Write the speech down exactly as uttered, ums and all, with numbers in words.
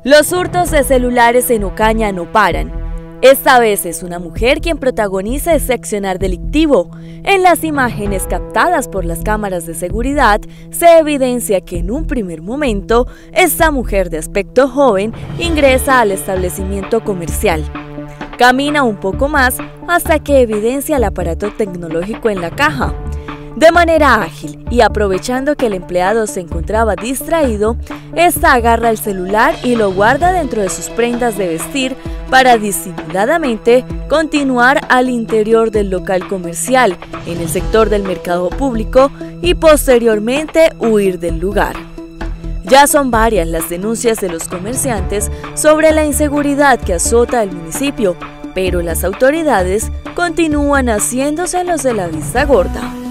Los hurtos de celulares en Ocaña no paran. Esta vez es una mujer quien protagoniza ese accionar delictivo. En las imágenes captadas por las cámaras de seguridad se evidencia que en un primer momento esta mujer de aspecto joven ingresa al establecimiento comercial. Camina un poco más hasta que evidencia el aparato tecnológico en la caja. De manera ágil y aprovechando que el empleado se encontraba distraído, esta agarra el celular y lo guarda dentro de sus prendas de vestir para disimuladamente continuar al interior del local comercial, en el sector del mercado público, y posteriormente huir del lugar. Ya son varias las denuncias de los comerciantes sobre la inseguridad que azota el municipio, pero las autoridades continúan haciéndose los de la vista gorda.